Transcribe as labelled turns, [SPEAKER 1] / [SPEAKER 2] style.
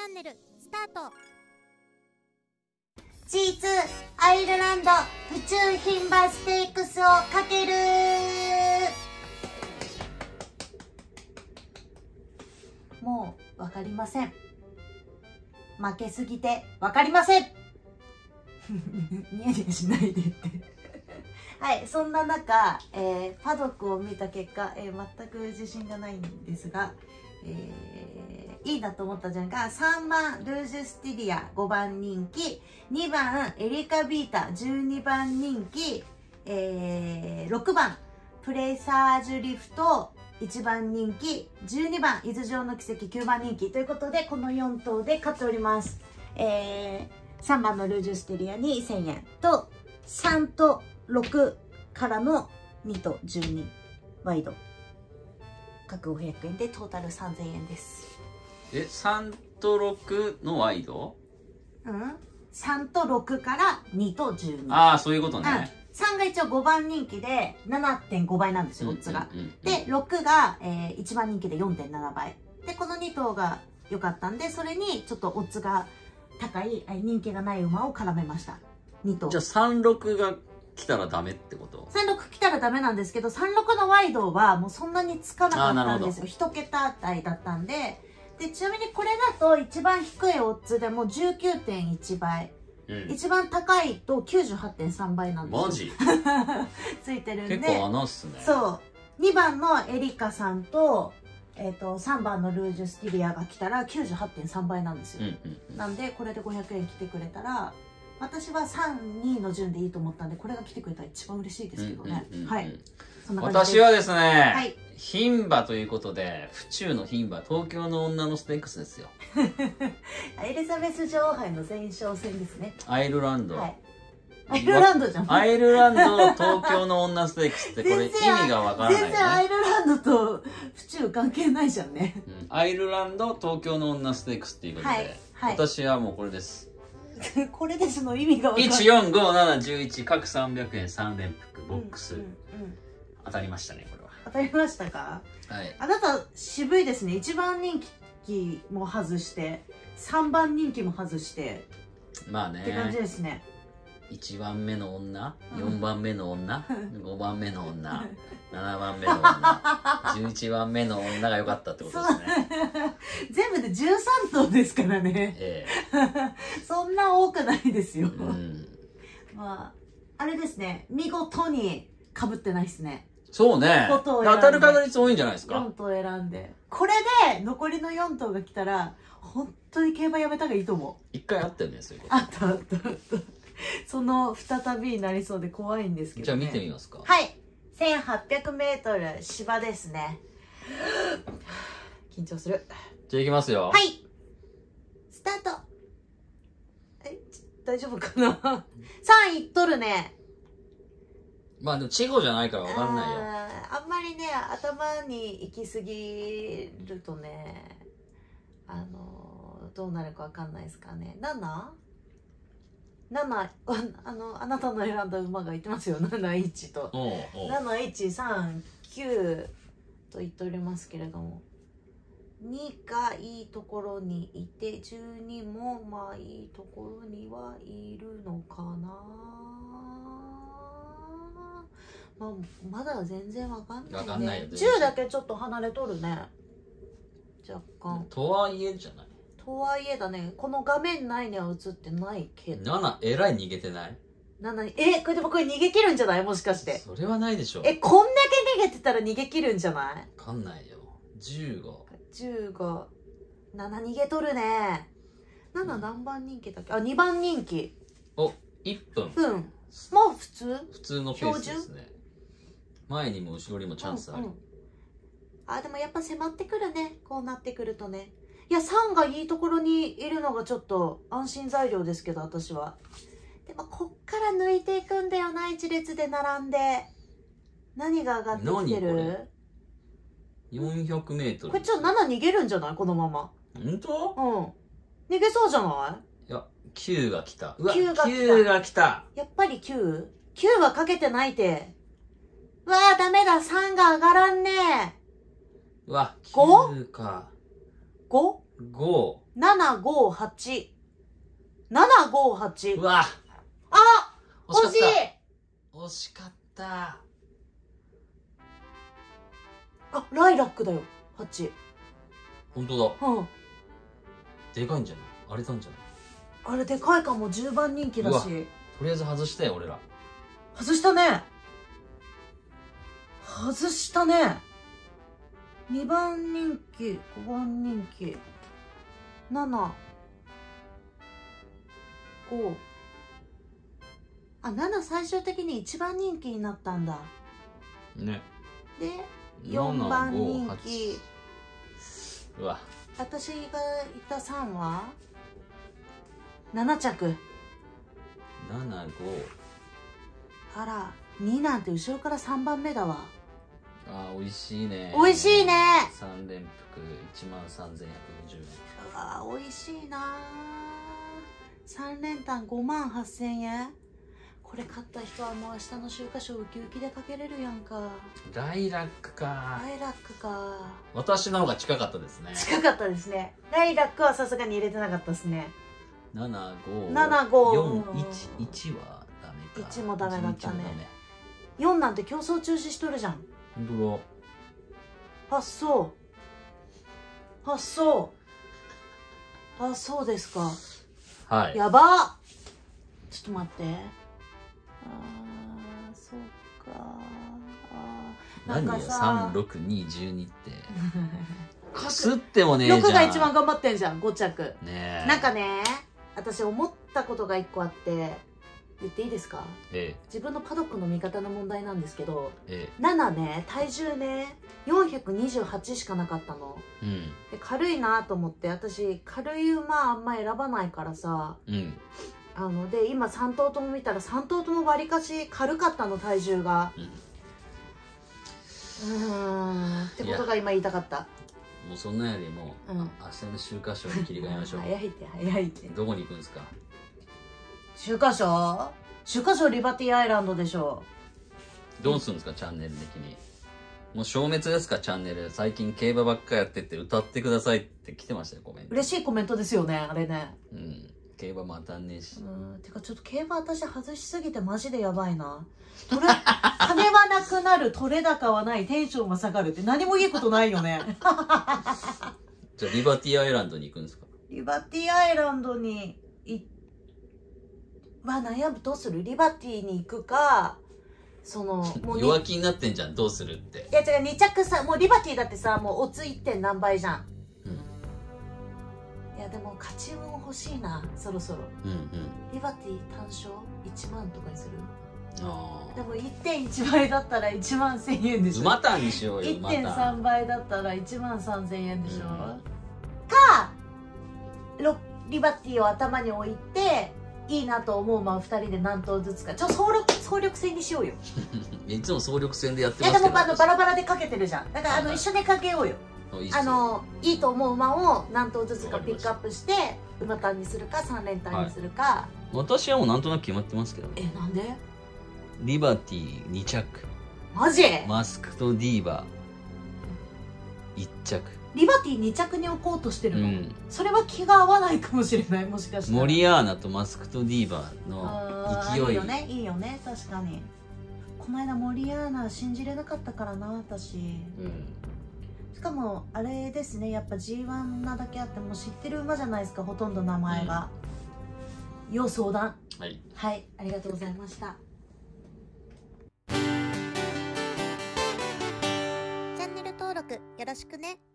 [SPEAKER 1] ャンネルスタート。
[SPEAKER 2] G2 アイルランド府中牝馬ステークスをかける。もうわかりません。負けすぎてわかりません。ニヤニヤしないでってはい、そんな中、パドックを見た結果、全く自信がないんですが、いいなと思ったじゃんが、3番ルージュスティリア5番人気、2番エリカビータ12番人気、6番プレサージュリフト1番人気、12番伊豆城の奇跡9番人気ということで、この4頭で勝っております。3番のルージュステリアに1000円と、3と6からの2と12ワイド各500円でトータル3000円です。
[SPEAKER 3] 3と6のワイド？
[SPEAKER 2] 3と6から2と12。
[SPEAKER 3] ああ、そういうことね。
[SPEAKER 2] 3が一応5番人気で 7.5 倍なんですよ、オッズが。で、6が、1番人気で 4.7 倍。で、この2頭が良かったんで、それにちょっとオッズが高い、人気がない馬を絡めました。2頭。
[SPEAKER 3] じゃあ36が来たらダメってこと？
[SPEAKER 2] 36 来たらダメなんですけど、36のワイドはもうそんなにつかなかったんですよ。1桁台だったんで。で、ちなみにこれだと一番低いオッズでも 19.1 倍。一番高いと 98.3 倍なんですよ。
[SPEAKER 3] マジ
[SPEAKER 2] ついてるんで。
[SPEAKER 3] 結構穴っすね。
[SPEAKER 2] そう。2番のエリカさんと、3番のルージュスティリアが来たら 98.3 倍なんですよ。なんで、これで500円来てくれたら、私は3、2の順でいいと思ったんで、これが来てくれたら一番嬉しいですけどね。はい。そんな感じです。
[SPEAKER 3] 私はですね、
[SPEAKER 2] はい、
[SPEAKER 3] 牝馬ということで、府中の牝馬、東京の女のステークスですよ。
[SPEAKER 2] エリザベス女王杯の前哨戦ですね。
[SPEAKER 3] アイルランド。
[SPEAKER 2] はい、アイルランドじゃん。
[SPEAKER 3] アイルランド、東京の女ステークスってこれ意味がわからない、ね。
[SPEAKER 2] 全然アイルランドと府中関係ないじゃんね。
[SPEAKER 3] アイルランド、東京の女ステークスっていうことで、はいはい、私はもうこれです。
[SPEAKER 2] これですの意味がわからない。
[SPEAKER 3] 1、4、5、7、11、各300円3連複、ボックス。当たりましたね、これは。
[SPEAKER 2] 当たりましたか？はい。あなた、渋いですね。1番人気も外して、3番人気も外して。
[SPEAKER 3] まあね。
[SPEAKER 2] って感じですね。
[SPEAKER 3] 1番目の女、4番目の女、5番目の女、7番目の女、11番目の女が良かったってことですね。
[SPEAKER 2] 全部で13頭ですからね。そんな多くないですよ。まあ、あれですね、見事に被ってないですね。
[SPEAKER 3] そうね。当たる確率多いんじゃないですか。
[SPEAKER 2] 4頭選んで。これで残りの4頭が来たら、本当に競馬やめた方がいいと思う。
[SPEAKER 3] 1回あったよね、そういうこと。
[SPEAKER 2] あったあった。その再びになりそうで怖いんですけど、ね、
[SPEAKER 3] じゃあ見てみますか。
[SPEAKER 2] はい。1800m 芝ですね。緊張する。
[SPEAKER 3] じゃあ行きますよ。
[SPEAKER 2] はい。スタート。大丈夫かな ?3 位取るね。
[SPEAKER 3] まあでも稚語じゃないから分かんないよ。
[SPEAKER 2] あんまりね、頭に行き過ぎるとね、どうなるか分かんないですからね。7、あなたの選んだ馬が言ってますよ。71と。7139と言っておりますけれども。2がいいところにいて、12もまあいいところにはいるのかな。まあ、まだ全然わかんないね。わかんないよ。10だけちょっと離れとるね。若干。
[SPEAKER 3] とはいえじゃない。
[SPEAKER 2] とはいえだね、この画面内には映ってないけど。
[SPEAKER 3] 7、えらい逃げてない？
[SPEAKER 2] 7、これでもこれ逃げ切るんじゃない？もしかして。
[SPEAKER 3] それはないでしょ。
[SPEAKER 2] こんだけ逃げてたら逃げ切るんじゃない？
[SPEAKER 3] わかんないよ。15。
[SPEAKER 2] 7逃げとるね。7何番人気だっけ？あ、2番人気。
[SPEAKER 3] お、1分。
[SPEAKER 2] もう普通
[SPEAKER 3] のペースですね。前にも後ろにもチャンスある。
[SPEAKER 2] でもやっぱ迫ってくるね。こうなってくるとね。いや、3がいいところにいるのがちょっと安心材料ですけど、私は。でも、こっから抜いていくんだよな、一列で並んで。何が上がってきてる？
[SPEAKER 3] 400 メートル。
[SPEAKER 2] これちょっと7逃げるんじゃない？このまま。
[SPEAKER 3] 本当？
[SPEAKER 2] 逃げそうじゃない？
[SPEAKER 3] いや、9が来た。うわ、
[SPEAKER 2] 9
[SPEAKER 3] が来た。
[SPEAKER 2] やっぱり 9？9 はかけてないて。うわー、ダメだ、3が上がらんね。
[SPEAKER 3] うわ、9か。
[SPEAKER 2] 5？
[SPEAKER 3] 5。
[SPEAKER 2] 758。758。
[SPEAKER 3] うわ、
[SPEAKER 2] あ、惜しい。
[SPEAKER 3] 惜しかった。
[SPEAKER 2] あ、ライラックだよ、8。
[SPEAKER 3] 本当だ。
[SPEAKER 2] うん。
[SPEAKER 3] でかいんじゃない？あれなんじゃない？
[SPEAKER 2] あれでかいかも、10番人気だし。
[SPEAKER 3] とりあえず外したよ、俺ら。
[SPEAKER 2] 外したね。外したね。2番人気、5番人気、7、5。あ、7最終的に1番人気になったんだ。
[SPEAKER 3] ね。
[SPEAKER 2] で、4番人
[SPEAKER 3] 7、5、
[SPEAKER 2] 気。
[SPEAKER 3] うわ。
[SPEAKER 2] 私がいた3は7着。
[SPEAKER 3] 7、5。
[SPEAKER 2] あら、2なんて後ろから3番目だわ。
[SPEAKER 3] あー、美味しいね。
[SPEAKER 2] 美味しいね。
[SPEAKER 3] 3連服13,150円。
[SPEAKER 2] うわー、美味しいなー。3連単58,000円。これ買った人はもう明日の週刊賞ウキウキでかけれるやんか。
[SPEAKER 3] ライラックか。
[SPEAKER 2] ライラックか。
[SPEAKER 3] 私の方が近かったですね。
[SPEAKER 2] 近かったですね。ライラックはさすがに入れてなかったですね。
[SPEAKER 3] 7、5、
[SPEAKER 2] 7、5。
[SPEAKER 3] 4、1、1はダメか。
[SPEAKER 2] 1もダメだったね。
[SPEAKER 3] 1もダメ。
[SPEAKER 2] 4なんて競争中止しとるじゃん。
[SPEAKER 3] 本当だ。
[SPEAKER 2] あ、そう。あ、そう。あ、そうですか。
[SPEAKER 3] はい。
[SPEAKER 2] やばっ。ちょっと待って。あー、そうか。なんかさ、
[SPEAKER 3] 3、6、2、12って。かすってもねえじゃん。
[SPEAKER 2] 6が一番頑張ってんじゃん、5着。
[SPEAKER 3] ねえ。
[SPEAKER 2] なんかね、私思ったことが1個あって、言っていいですか？自分のパドックの見方の問題なんですけど、7ね、体重ね、428しかなかったの。で軽いなと思って、私、軽い馬あんま選ばないからさ、で、今3頭とも見たら3頭ともわりかし軽かったの、体重が。ってことが今言いたかった。
[SPEAKER 3] もうそんなよりも、明日の週刊賞に切り替えましょう。
[SPEAKER 2] 早いって早いって。
[SPEAKER 3] どこに行くんですか？
[SPEAKER 2] 週刊賞リバティアイランドでしょ。
[SPEAKER 3] どうするんですか、チャンネル的に。もう消滅ですか、チャンネル。最近競馬ばっかやってって歌ってくださいって来てましたよ、コメント。
[SPEAKER 2] 嬉しいコメントですよね、あれね。
[SPEAKER 3] 競馬も当たんねえし。
[SPEAKER 2] てかちょっと競馬私外しすぎてマジでやばいな。金はなくなる、取れ高はない、テンションは下がるって何もいいことないよね。
[SPEAKER 3] じゃあリバティアイランドに行くんですか？
[SPEAKER 2] リバティアイランドに悩む。どうする？リバティに行くか、もう
[SPEAKER 3] 弱気になってんじゃん、どうするって。
[SPEAKER 2] いや違う、2着さ、もうリバティだってさ、もうオッズ 1. 点何倍じゃん。いやでも勝ち運欲しいな、そろそろ。リバティ単勝1万とかにする？でも 1.1 倍だったら1万1000円でしょ。
[SPEAKER 3] 馬単にしようよ。
[SPEAKER 2] 1.3 倍だったら1万3000円でしょ。かリバティを頭に置いて、いいなと思う馬を2人で何頭ずつか、総力戦にしようよ。
[SPEAKER 3] いつも総力戦でやって
[SPEAKER 2] ます
[SPEAKER 3] けど。
[SPEAKER 2] いやでもバラバラでかけてるじゃん。だから一緒にかけようよ。いいと思う馬を何頭ずつかピックアップして、馬単にするか3連単にするか。
[SPEAKER 3] 私はもうなんとなく決まってますけど。
[SPEAKER 2] なんで？
[SPEAKER 3] リバティ2着。
[SPEAKER 2] マジ？
[SPEAKER 3] マスクとディーバ1着。
[SPEAKER 2] リバティ2着に置こうとしてるの？それは気が合わないかもしれない、もしかしたら。モリアーナとマスクとディーバの勢い。いいよね、いいよね、確かに。この間モリアーナ信じれなかったからな、私。しかもあれですね、やっぱ G1 なだけあってもう知ってる馬じゃないですか、ほとんど名前が。要相談。はい、ありがとうございました。チャンネル登録よろしくね。